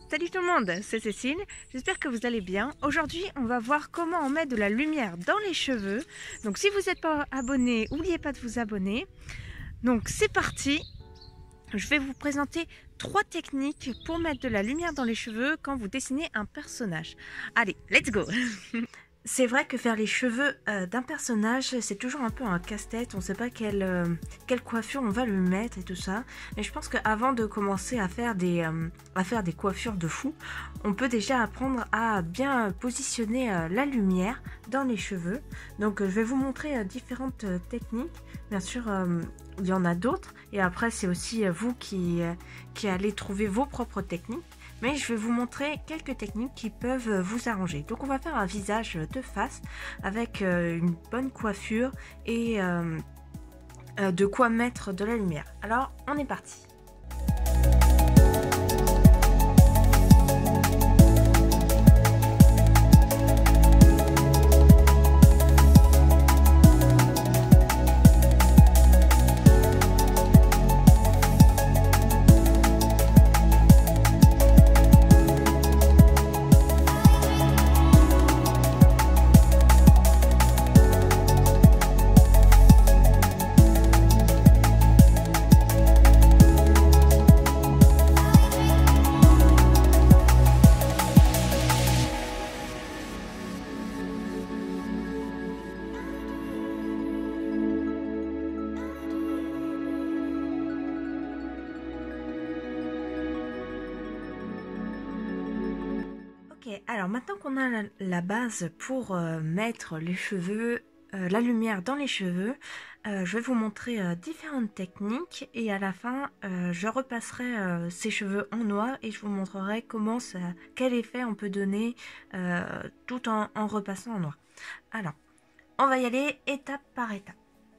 Salut tout le monde, c'est Cécile, j'espère que vous allez bien. Aujourd'hui, on va voir comment on met de la lumière dans les cheveux. Donc si vous n'êtes pas abonné, n'oubliez pas de vous abonner. Donc c'est parti, je vais vous présenter 3 techniques pour mettre de la lumière dans les cheveux quand vous dessinez un personnage. Allez, let's go. C'est vrai que faire les cheveux d'un personnage, c'est toujours un peu un casse-tête. On ne sait pas quelle coiffure on va lui mettre et tout ça. Mais je pense qu'avant de commencer à faire des coiffures de fou, on peut déjà apprendre à bien positionner la lumière dans les cheveux. Donc je vais vous montrer différentes techniques. Bien sûr, il y en a d'autres. Et après, c'est aussi vous qui allez trouver vos propres techniques. Mais je vais vous montrer quelques techniques qui peuvent vous arranger. Donc on va faire un visage de face avec une bonne coiffure et de quoi mettre de la lumière. Alors on est parti. Alors maintenant qu'on a la base pour mettre les cheveux, la lumière dans les cheveux, je vais vous montrer différentes techniques et à la fin je repasserai ces cheveux en noir et je vous montrerai quel effet on peut donner tout en repassant en noir. Alors on va y aller étape par étape.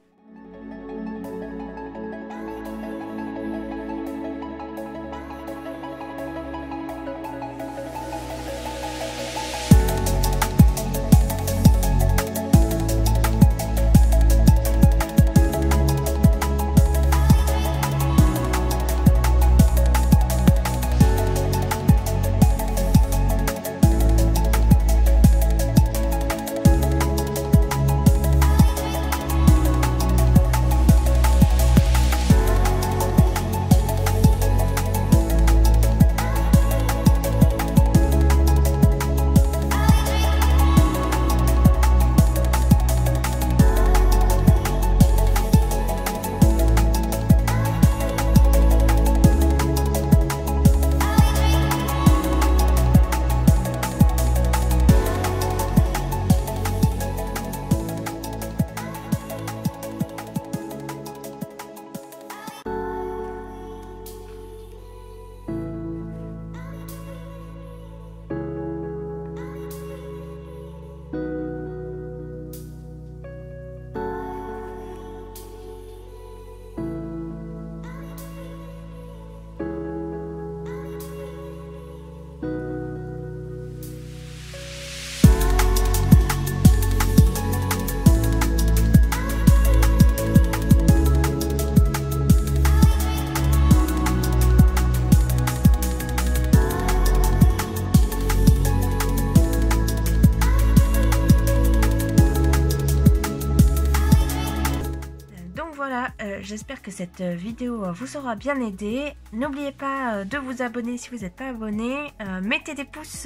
Voilà, j'espère que cette vidéo vous aura bien aidé. N'oubliez pas de vous abonner si vous n'êtes pas abonné. Mettez des pouces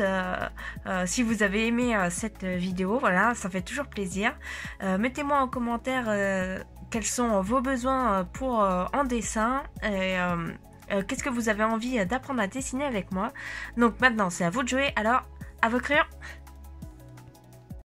si vous avez aimé cette vidéo. Voilà, ça fait toujours plaisir. Mettez-moi en commentaire quels sont vos besoins pour en dessin. Et qu'est-ce que vous avez envie d'apprendre à dessiner avec moi. Donc maintenant, c'est à vous de jouer. Alors, à vos crayons!